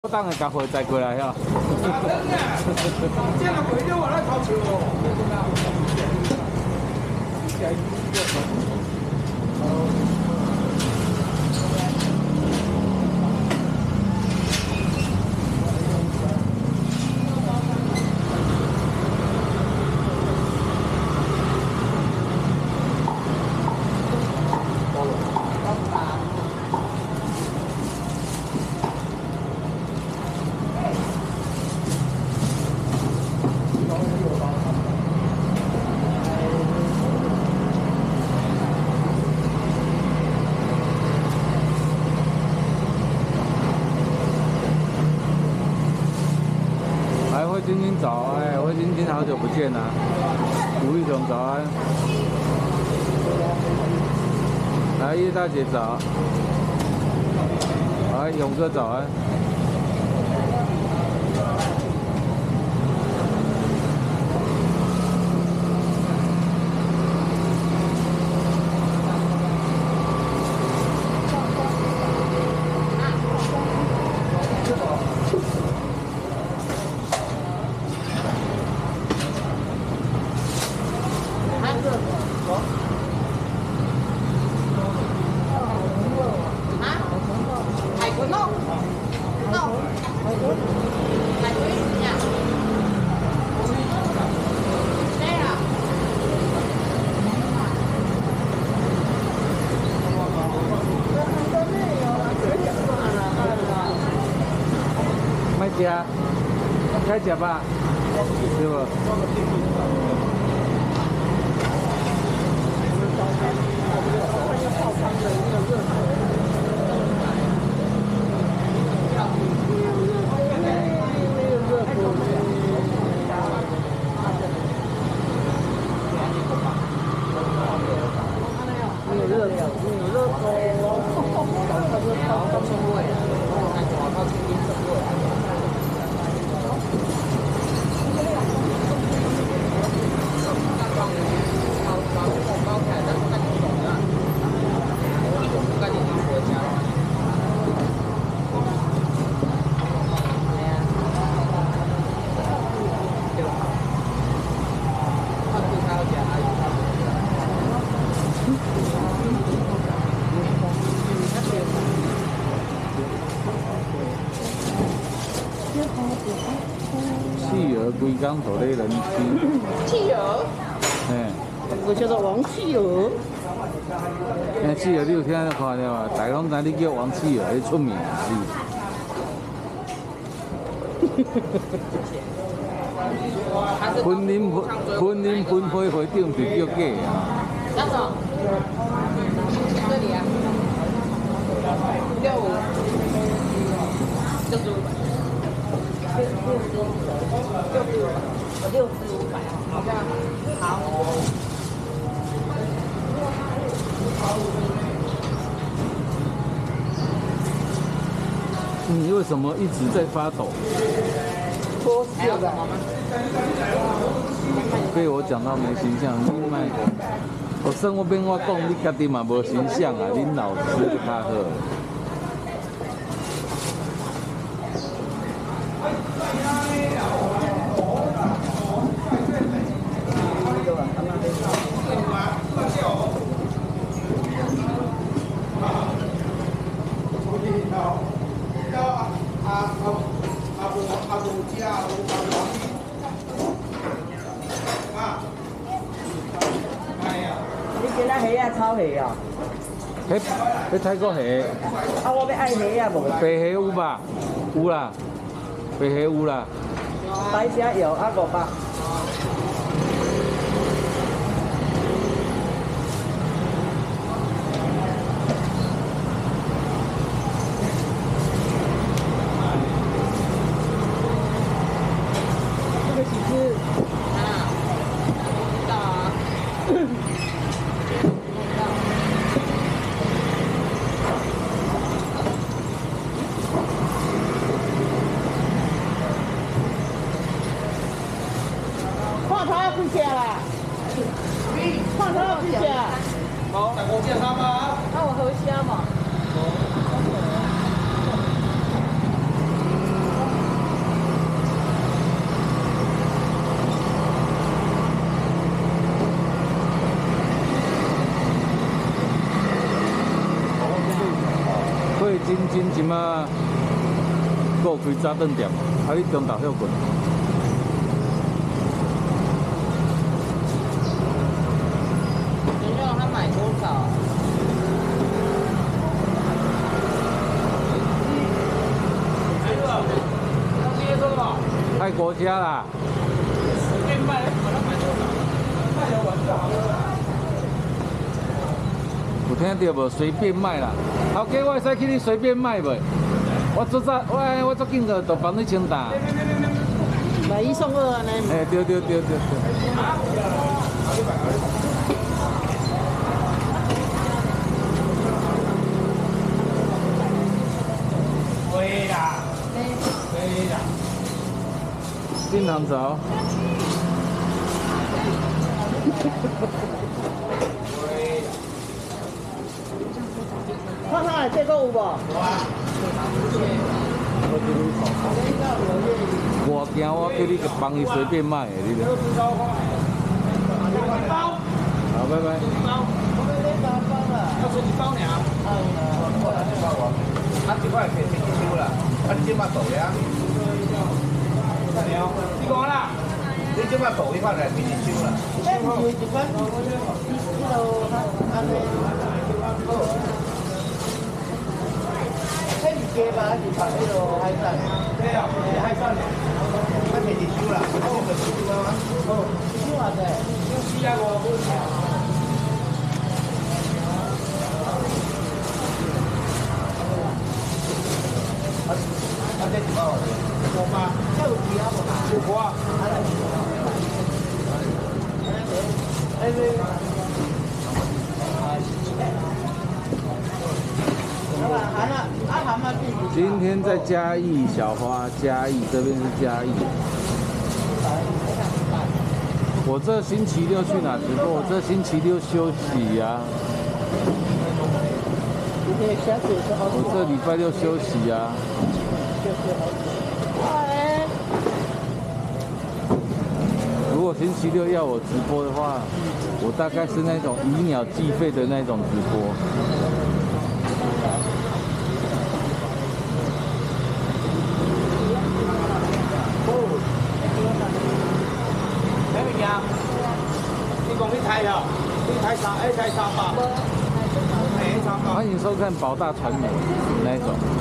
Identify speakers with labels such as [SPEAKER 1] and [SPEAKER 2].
[SPEAKER 1] 我等下甲货载过来吼。
[SPEAKER 2] 这样回了我来掏球哦。
[SPEAKER 1] 来，慧晶晶早，哎，慧晶晶好久不见啦！吴玉总早安，来，叶大姐早，来，勇哥早安。卖吃，该吃吧，对不？企鹅龟缸头的人气。
[SPEAKER 3] 企鹅，
[SPEAKER 1] 哎，
[SPEAKER 3] 我叫做王企鹅。
[SPEAKER 1] 那企鹅你有听到看到啊？大家拢知你叫王企鹅，你出名啊你。婚姻分配会长就叫假啊。
[SPEAKER 3] 张总，这里啊，65，65，65，65，65，好这样，好。
[SPEAKER 1] 你为什么一直在发抖？
[SPEAKER 3] 脱色的。
[SPEAKER 1] 被我讲到没形象，你卖。我生活变我讲，你家己嘛无形象啊，恁老师就较好。
[SPEAKER 3] 你今仔虾啊炒虾啊？
[SPEAKER 1] 迄泰国虾。
[SPEAKER 3] 啊，我要爱虾啊无？
[SPEAKER 1] 白虾有吧？有啦，白虾有啦。
[SPEAKER 3] 白虾有啊500。这个几只？啊，知道啊。看头要几只啦？看头要几只？
[SPEAKER 2] 好，大锅健康吗？
[SPEAKER 3] 那我河虾嘛。
[SPEAKER 1] 即马阁有开早顿店，啊，你中昼休困。
[SPEAKER 3] 牛肉他买多少？
[SPEAKER 1] 泰国家啦。
[SPEAKER 2] 随便卖，把它买多少？卖了完就好了。
[SPEAKER 1] 有听到无？随便卖啦。头家，我会使去你随便卖袂？我做早，我做紧就帮你清单。
[SPEAKER 3] 买1送2啊，呢？
[SPEAKER 1] 哎，对。
[SPEAKER 2] 对啦，对啦。
[SPEAKER 1] 进行走。
[SPEAKER 3] 看看这个有无？
[SPEAKER 1] 我惊我叫你帮伊随便卖的，你著。好，拜拜。
[SPEAKER 2] 要说一包俩。
[SPEAKER 4] 啊，这块便宜收啦，啊，你即马做呀？
[SPEAKER 2] 你讲啦？
[SPEAKER 4] 你即马做迄块来便宜收啦。
[SPEAKER 3] 这不是一般安尼。迄是鸡吧？还是拍迄个海产？
[SPEAKER 2] 对啊，海产的。
[SPEAKER 4] 啊，便宜收啦，啊，你就收啊。
[SPEAKER 3] 哦，收偌济
[SPEAKER 2] 4啊5。
[SPEAKER 4] 啊，这一包
[SPEAKER 2] 5吧，
[SPEAKER 3] 这有其他无嘛？
[SPEAKER 2] 有花。
[SPEAKER 1] 今天在嘉义小花，嘉义这边是嘉义。我这星期六去哪直播？我这星期六休息呀、我这礼拜六休息呀、如果星期六要我直播的话，我大概是那种以鸟计费的那种直播。
[SPEAKER 2] 你讲你睇啊？你睇3，300。
[SPEAKER 1] 欢迎收看宝大传媒那一种。